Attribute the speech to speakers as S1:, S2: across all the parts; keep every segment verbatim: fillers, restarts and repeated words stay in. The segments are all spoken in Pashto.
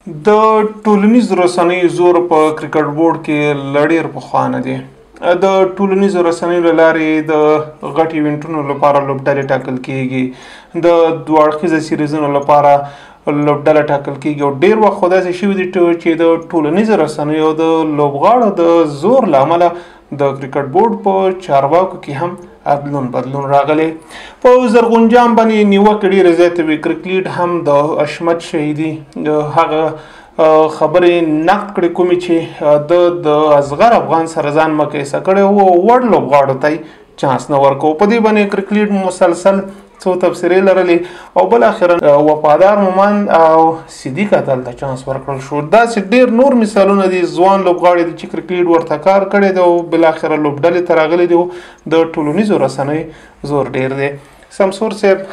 S1: د ټولنیزو رسنیو زور په کرکټ بورډ کې ډېر پخوانه دی. د ټولنیزو رسنیو له لارې د غټ ایونټونو لپاره لوبډلې ټاکل کیږي، د دوه اړخیزه سیریزونو لپاره لوبډله ټاکل کیږي او ډېر وخت خو داسې شوي دي چې د ټولنیزو رسنیو د لوبغاړو د زور له امله د کرکټ بورډ په چارواکو کې هم بدلون بدلون راغلی. په زرغونجان باندې نیوکه ډېره زیاته وي. کرکټ هم د حشمت شهیدي هغه خبرې نقد کړې کومې چې د د اصغر افغان سره ځان مقایسه کړی و او وړ لوبغاړو ته چانس نه ورکوه. په دې باندې کرکټ مسلسل څو تبصرې لرلې او بالاخره وفادار مومند او صدیق اتل ته چانس ورکړل شو. داسې ډېر نور مثالونه دي. ځوان لوبغاړي دي چې کرکټ ورته کار کړی دی او بالاخره لوبډلې ته راغلي دي. د ټولنیزو رسنیو زور ډېر دی. سمسور صاحب،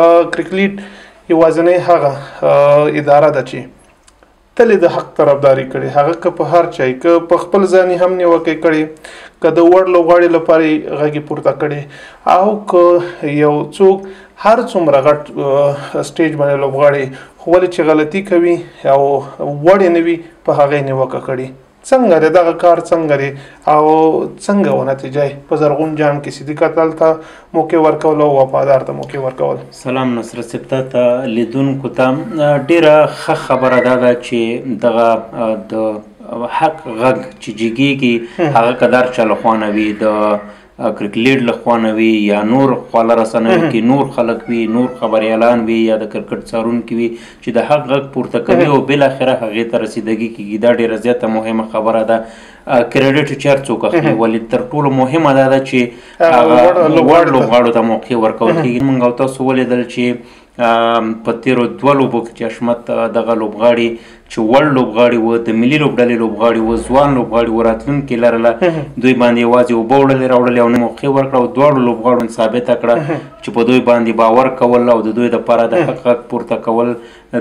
S1: کرکټ یوازینۍ هغه اداره ده چې تل د حق طرفداري کړي، هغه که په هر چای که په خپل ځان هم نیوکې کړي، که د وړ لوبغاړي لپاره یې غږ پورته کړي او که یو څوک هر څومره غټ سټیج باندې لوبغاړي خو ولې چې غلطي کوي او وړ یې نه وي په هغه یې نیوکه کړي. څنګه دی دغه کار، څنګه دی او څنګه و نتیجه په زرغونجان کې صدیق اتل ته موقع ورکول او وفادار ته موقع ورکول؟
S2: سلام نصرت صاحب ته لیدونکو ته ډېره ښه خبره دا ده چې دغه د حق غږ چې جګیږي هغه قدر چا له خوا نه وي، د کرکټ له خوا نه وي یا نور خواله رسنیو کې نور خلک وي، نور خبریالان وي یا د کرکټ څارونکي وي چې د حق غږ پورته کوي او بالاخره هغې ته رسیدګي کېږي. دا ډېره زیاته مهمه خبره ده. کریډټ چې هر څوک اخلي، ولې تر ټولو مهمه دا ده چې هغه لوړ لوبغاړو ته موقع ورکول کېږي. موږ او تاسو ولیدل چې په تېرو دوه لوبو کې چې حشمت دغه لوبغاړي چې وړ لوبغاړي وو، د ملي لوبډلې لوبغاړي وو، ځوان لوبغاړي وو، راتلونکي لرله، دوی باندې یوازې اوبه وړلې راوړلې او نه موقع ورکړه او دواړو لوبغاړو ثابته کړه چې په دوی باندې باور کول او د دوی دپاره د حق غږ پورته کول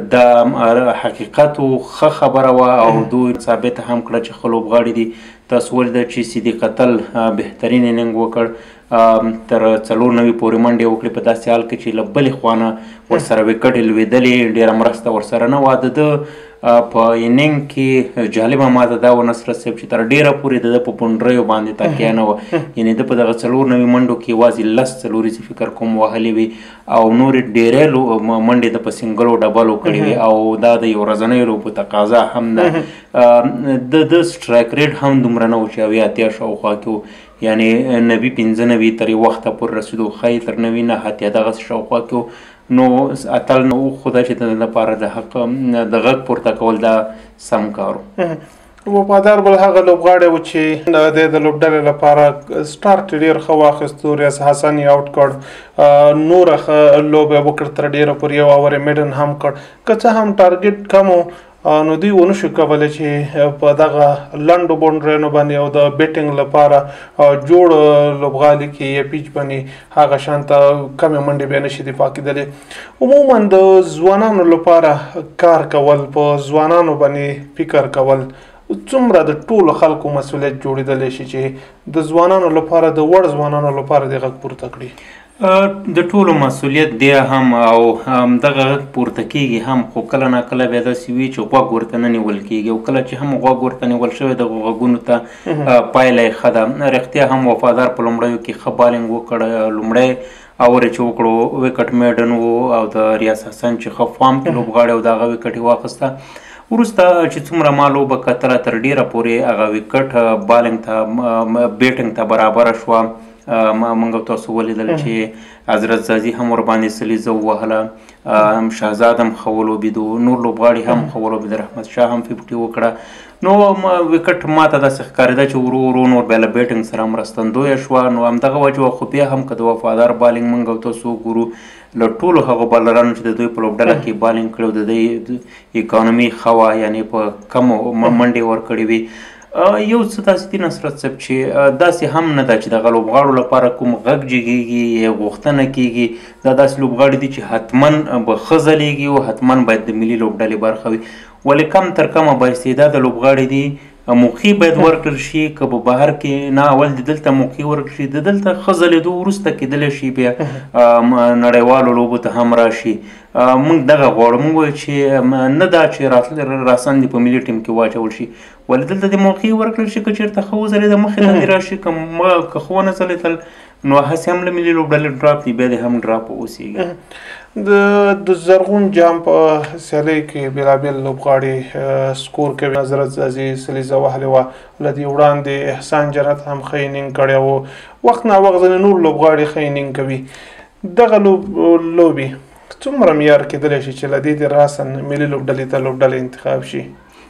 S2: د حقیقت و ښه خبره وه او دوی ثابته هم کړه چې ښه لوبغاړي دي. تاسو ولیدل چې صدیق اتل بهترین اننګ وکړ، تر څلور نوي پورې منډې وکړې په داسې حال کې چې له بلې خوا نه ورسره وکټې لوېدلې، ډېره مرسته ورسره نه وه. د ده په اننګ کې جالبه ماته دا و نصرت صاحب چې تر ډېره پورې د ده په پونډریو باندې تکیه نه وه. یعنې ده په دغه څلور نوي منډو کې یوازې لس څلوریزې فکر کوم وهلې وي او نورې ډېرې منډې ده په سنګلو ډبلو کړې وي او دا د یو ورځنیو لوبو تقاضا هم ده. د ده سټرایک ریټ هم دومره نه و چې اویا اتیا شاوخوا کې و، یعنې نوي پنځه نوي تر یو وخته پورې رسېدو، ښایي تر نوي نه اتیا دغسې شاوخوا کې و. نو اتل نو خو دا چې د ده لپاره د حق د غږ پورته کول دا سم کار و.
S1: وفادار بل هغه لوبغاړی و چې د د لوبډلې لپاره سټارټ ډېر ښه واخیستو، ریاض حسن یې آوټ کړ، نوره ښه لوبه وکړ، تر ډېره پورې یو اوور یې میډن هم کړ. که څه هم ټارګېټ کم و نو دوی ونه شو کولی چې په دغه لنډو باونډریانو باندې او د بیټینګ لپاره جوړ لوبغالي کې یا پیچ باندې هغه شانته کمې منډې بیا نشي دفاع کېدلې. عموما د ځوانانو لپاره کار کول، په ځوانانو باندې فکر کول څومره د ټولو خلکو مسؤلیت جوړېدلی شي چې د ځوانانو لپاره، د وړ ځوانانو لپاره د غږ پورته کړي؟
S2: د ټولو مسؤلیت دی هم او دغه غږ پورته کېږي هم، خو کله ناکله بیا داسې وي چې غوږ ورته نه نیول کېږي او کله چې هم غوږ ورته نیول شوی دغو غږونو ته پایله یې ښه ده. رښتیا هم وفادار په لومړیو کې ښه بالینګ وکړ، لومړی اور یې چې وکړو وکټ میډن و او د ریاض حسن چې ښه فارم کې لوبغاړی او د هغه وکټ یې واخیسته. وروسته چې څومره ما لوبه کتله تر ډېره پورې هغه وکټ بالینګ ته بیټینګ ته برابره شوه. موږ او تاسو ولیدل چې حضرت زازي هم ورباندې سلیزه ووهله، شهزاد هم ښه ولوبېدو، نور لوبغاړي هم ښه ولوبېدل، رحمت شاه هم ففټي وکړه. نو وکټ ماته داسې ښکارېده چې ورو ورو نور بیا له بیټینګ سره مرستندویه شوه. نو همدغه وجه وه، خو بیا هم که د وفادار بالینګ موږ او تاسو وګورو له ټولو هغو بالرانو چې د دوی په لوبډله کې بالینګ کړی و د دوی اکانومي ښه وه، یعنې په کمو منډې ورکړې وي. یو څه داسې دي نصرت صاحب چې داسې هم نه ده چې دغه لوبغاړو لپاره کوم غږ جګېږي یا غوښتنه کېږي. دا داسې لوبغاړي دي چې حتما به ښه ځلیږي او حتما باید د ملي لوبډلې برخه وي، ولې کم تر کمه با استعداده لوبغاړي دي موقع باید ورکړل شي، که په بهر کې نه اول د دلته موقع ورکړل شي، د دلته ښه ځلېدو وروسته کېدلی شي بیا نړیوالو لوبو ته هم راشي. موږ دغه غواړو، موږ وایو چې نه دا چې راتلل راسن دي په ملي ټیم کې واچول شي، ولې دلته د موقع ورکړل شي. که چېرته ښه وځلېده مخې ته دې راشي، که ښه ونه ځلېدل نو هسې هم له ملي لوبډلې ډراپ دي، بیا دې هم ډراپ اوسېږي.
S1: د د زرغون جام په سیالۍ کې بېلابېل لوبغاړي سکور کوي. حضرت زازي سلیزه وهلې وه، له دې وړاندې احسان جنت هم ښه انینګ کړی و. وخت ناوخت ځینې نور لوبغاړي ښه انینګ کوي. دغه لوب لوبې څومره معیار کېدلی شي چې له دې دې راسن ملي لوبډلې ته لوبډلې انتخاب شي؟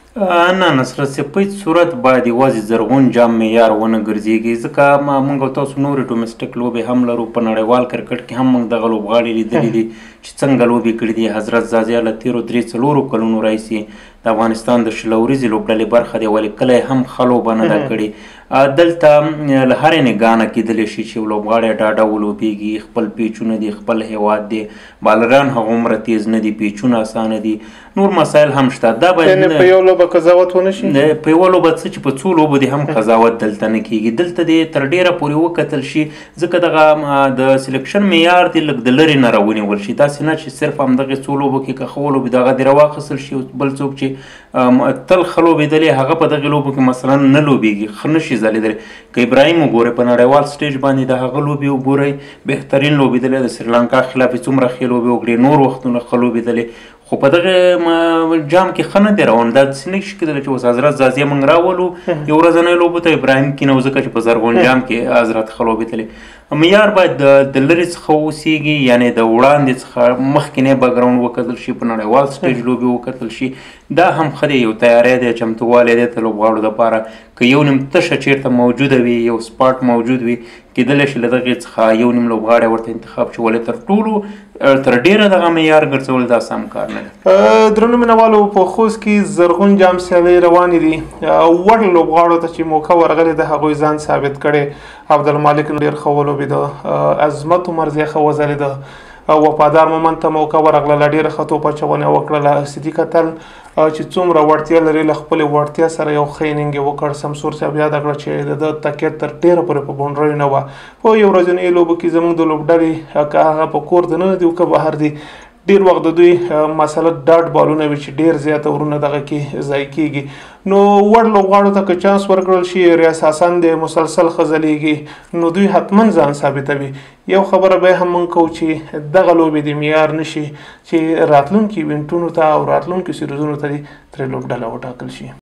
S2: نه نصرت صاحب، په هېڅ صورت باید یوازې زرغون جام معیار ونه ګرځېږي، ځکه موږ او تاسو نورې ډومسټک لوبې هم لرو. په نړیوال کرکټ کې هم موږ دغه لوبغاړي لیدلي دي چې څنګه لوبې کړي دي. حضرت زازي له تېرو درې څلورو کلونو راهیسې د افغانستان د شل ورځې لوبډلې برخه دی، ولې کله هم ښه لوبه نه ده کړې. دلته له هرې نګاه نه کېدلی شي چې یو لوبغاړی ډاډه ولوبېږي. خپل پیچونه دي، خپل هیواد دی، بالران هغومره تیز نه دي، پیچونه اسانه دي، نور مسایل هم شته. دا باید
S1: په یو لوبه قضاوت ونه شي.
S2: په یوه لوبه څه چې په څو لوبو دې هم قضاوت دلته نه کېږي. دلته دې تر ډېره پورې وکتل شي، ځکه دغه د سلیکشن معیار دې لږ د لرې نه راونیول شي. داسې نه چې صرف همدغې څو لوبو کې که ښه ولوبې دغه دې راواخیستل شي، بل څوک چې تل ښه لوبېدلی هغه په دغې لوبو کې مثلا نه لوبېږي، ښه نه شي ځلېدلی. که ابراهیم وګورئ په نړیوال سټیج باندې د هغه لوبې وګورئ، بهترین لوبېدلی، د سریلانکا خلاف یې څومره ښې لوبې وکړې، نور وختونه ښه لوبېدلی، خو په دغه جام کې ښه نه دی روان. دا داسې نه شي کېدلی چې اوس حضرت زازي موږ راولو یو ورځنیو لوبو ته ابراهیم کېنوو، ځکه چې په زرغون جام کې حضرت ښه لوبېدلی. معیار باید د لرې څخه اوسېږي، یعنې د وړاندې څخه مخکینی بیکګراونډ وکتل شي، په نړیوال سټیج لوبې وکتل شي. دا هم ښه دی، یو تیاری دی، چمتووالی دی د لوبغاړو دپاره. که یو نیم تشه چېرته موجوده وي، یو سپاټ موجود وي، کېدلی شي له دغې څخه یو نیم لوبغاړی ورته انتخاب شي، ولې تر ټولو تر ډېره دغه معیار ګرځول دا سم کار نه دی.
S1: درنو مینوالو، په خوست کې زرغون جام سیالۍ روانې دي. وړ لوبغاړو ته چې موقع ورغلې ده هغوی ځان ثابت کړی. عبدالمالک ډېر ښه ولوبېده، عظمت عمر ځای ښه وځلېده، وفادار مومند ته موقع ورغله، ډېره ښه توپ اچونه وکړله. صدیق اتل چې څومره وړتیا لري، له خپلې وړتیا سره یو ښه انینګ یې وکړ. سمسور صاحب یاده کړه چې د ده تکیه تر ډېره پورې په باونډریو نه وه. په یو ورځنیو لوبو کې زموږ د لوبډلې که هغه په کور دننه دي او که بهر دي، ډېر وخت د دوی مسله ډاټ بالونه وي چې ډېر زیاته ورونه دغه کې ضایع کېږي. نو وړ لوبغاړو ته که چانس ورکړل شي، ریاض حسن دی مسلسل ښه ځلېږي، نو دوی حتما ځان ثابتوي. یو خبره به هم موږ کوو چې دغه لوبې د معیار نه شي چې راتلونکي ایونټونو ته او راتلونکي سیریزونو ته دې ترې لوبډله وټاکل شي.